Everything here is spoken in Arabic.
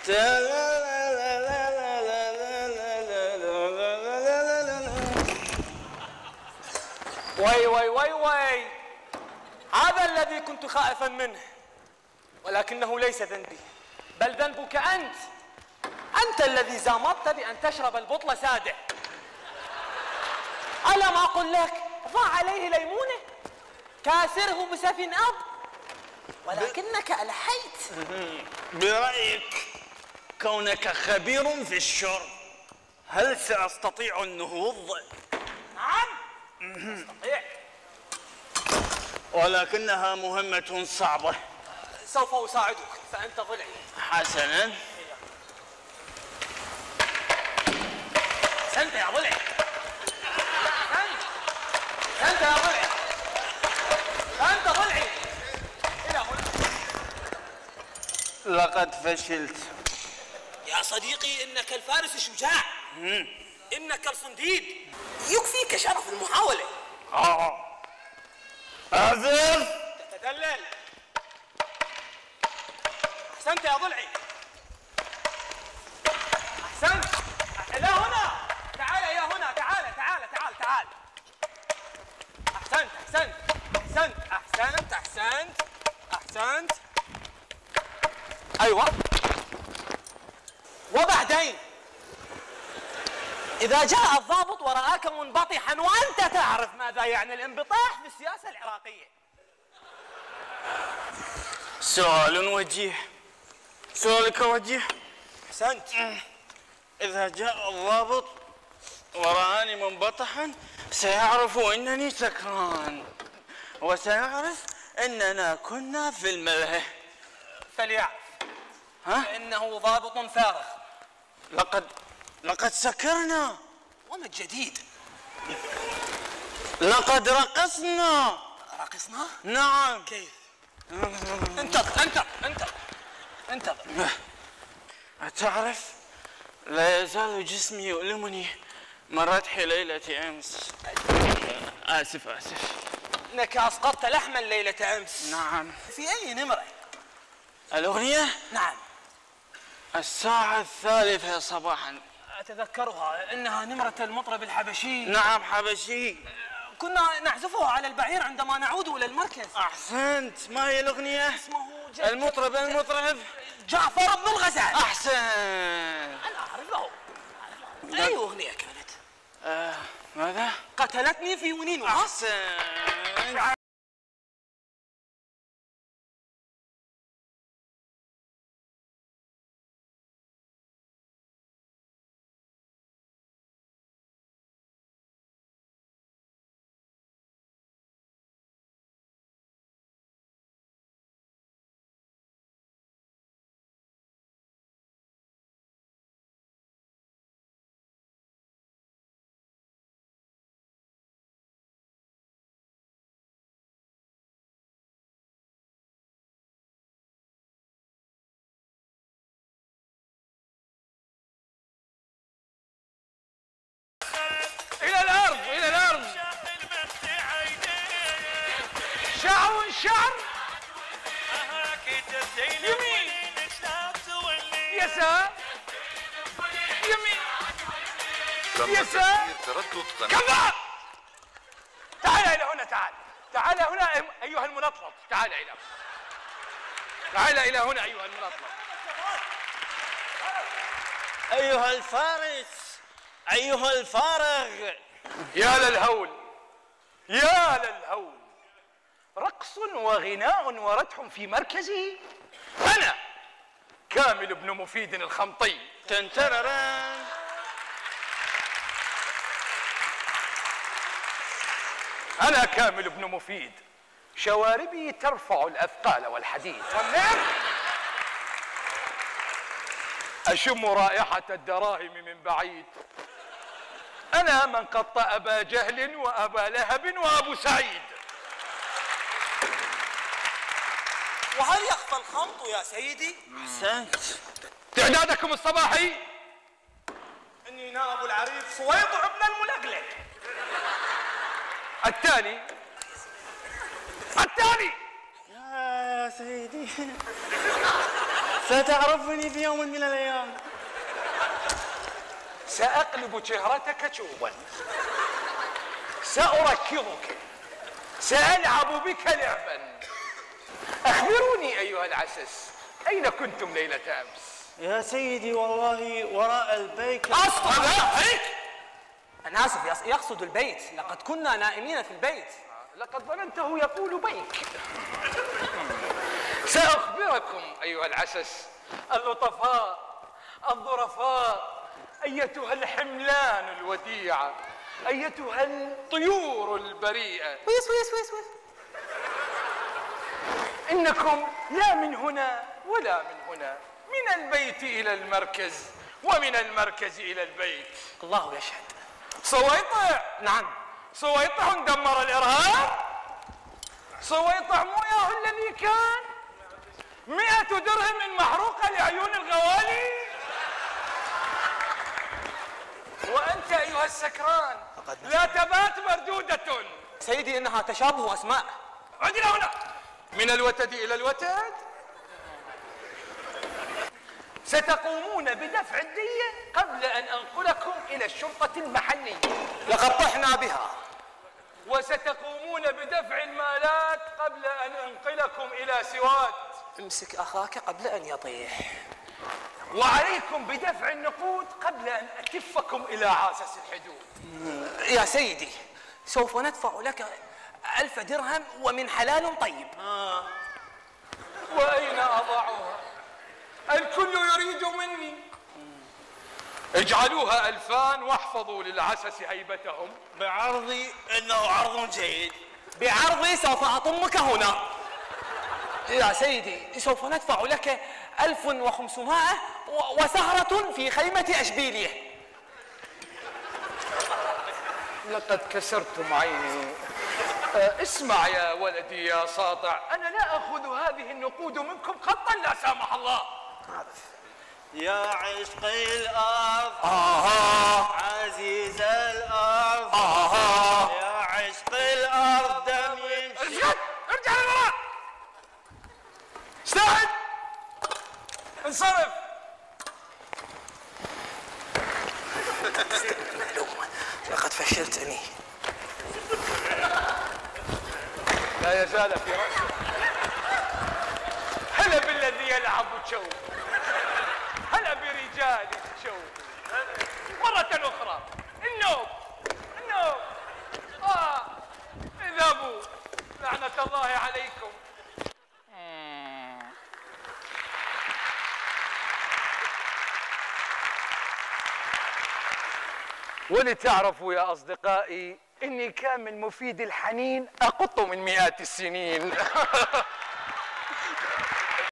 وي وي وي وي، هذا الذي كنت خائفا منه، ولكنه ليس ذنبي، بل ذنبك أنت. أنت الذي زامطت بأن تشرب البطل سادة. ألم أقل لك ضع عليه ليمونة، كاسره بسف أب، ولكنك ألحيت. برأيك كونك خبير في الشرب هل سأستطيع النهوض؟ نعم أستطيع، ولكنها مهمة صعبة. سوف أساعدك، فأنت ضلعي. حسنا. أحسنت يا ضلعي، أنت يا ضلعي، أنت ضلعي. إلى هنا. لقد فشلت يا صديقي، إنك الفارس الشجاع، إنك الصنديد، يكفيك شرف المحاولة. أعزف. تتدلل. أحسنت يا ضلعي، أحسنت. إلى هنا، تعال إلى هنا، تعال تعال تعال تعال. أحسنت أحسنت أحسنت أحسنت أحسنت أحسنت. أيوة. وبعدين إذا جاء الضابط ورآك منبطحا، وأنت تعرف ماذا يعني الانبطاح في السياسة العراقية. سؤال وجيه، سؤالك وجيه. أحسنت. إذا جاء الضابط ورآني منبطحا سيعرف أنني سكران، وسيعرف أننا كنا في الملهى. فليعرف إنه ضابط فارغ. لقد سكرنا. وما الجديد؟ لقد رقصنا. رقصنا؟ نعم. كيف؟ انتظر انتظر انتظر انتظر. أتعرف لا يزال جسمي يؤلمني من رتح ليلة أمس. آسف. إنك أسقطت لحما ليلة أمس. نعم. في أي نمرة؟ الأغنية؟ نعم. الساعة 3 صباحا. أتذكرها، إنها نمرة المطرب الحبشي. نعم حبشي. كنا نعزفها على البعير عندما نعود إلى المركز. أحسنت. ما هي الأغنية؟ اسمه المطرب جعفر بن الغزال. أحسن. أنا أعرفه. أي أغنية كانت؟ ماذا؟ قتلتني في ونين. أحسن. إلى الأرض، إلى الأرض. شعر يمين، يسار، يمين، يسار. كفى. تعال إلى هنا، تعال هنا أيها المنطلط، تعال إلى هنا أيها المنطلط. أيها الفارس، أيها الفارغ. يا للهول، يا للهول، رقص وغناء ورتح في مركزي. أنا كامل بن مفيد الخمطي. تنترران. أنا كامل بن مفيد، شواربي ترفع الأثقال والحديد والنار. أشم رائحة الدراهم من بعيد. أنا من قط أبا جهل وأبا لهب وأبو سعيد. وهل يخفى الخمط يا سيدي؟ أحسنت. تعدادكم الصباحي. إني نائب العريف سويطع بن الملقلق. الثاني يا سيدي ستعرفني في يوم من الأيام. سأقلب شهرتك شوبا، سأركضك، سألعب بك لعبا. أخبروني أيها العسس، أين كنتم ليلة أمس؟ يا سيدي والله وراء البيت. أصبر هيك. أنا آسف، يقصد البيت. لقد كنا نائمين في البيت. لقد ظننته يقول بيك. سأخبركم أيها العسس اللطفاء الظرفاء، أيتها الحملان الوديعة، أيتها الطيور البريئة. إنكم لا من هنا ولا من هنا، من البيت إلى المركز ومن المركز إلى البيت. الله يشهد. سويطع. نعم. سويطع دمر الإرهاب. سويطع مو ياهو الذي كان 100 درهم محروقة لعيون الغوالي. وأنت أيها السكران لا تبات مردودة. سيدي إنها تشابه أسماء. عدنا هنا. من الوتد إلى الوتد. ستقومون بدفع الدية قبل أن أنقلكم إلى الشرطة المحلية. لقد طحنا بها. وستقومون بدفع المالات قبل أن أنقلكم إلى سوات. امسك أخاك قبل أن يطيح. وعليكم بدفع النقود قبل أن أكفكم إلى عاسس الحدود. يا سيدي سوف ندفع لك 1000 درهم ومن حلال طيب. وأين أضعها؟ الكل يريد مني. اجعلوها 2000 واحفظوا للعسس هيبتهم. بعرضي إنه عرض جيد. بعرضي سوف أطمك هنا. يا سيدي سوف ندفع لك 1500 وسهرة في خيمة أشبيلية. لقد كسرتم عيني. اسمع يا ولدي يا ساطع، أنا لا أخذ هذه النقود منكم قطا لا سامح الله. يا عشق الأرض عزيز الأرض يا عشق الأرض دم يمشي. ارجع للوراء. استعد. انصرف. لقد فشلتني. لا يزال في رأسه. هلا بالذي يلعب شو، هلا برجال شو. مرة أخرى. النوم. اذهبوا. لعنة الله عليكم. ولتعرفوا يا أصدقائي إني كان من مفيد الحنين أقط من مئات السنين.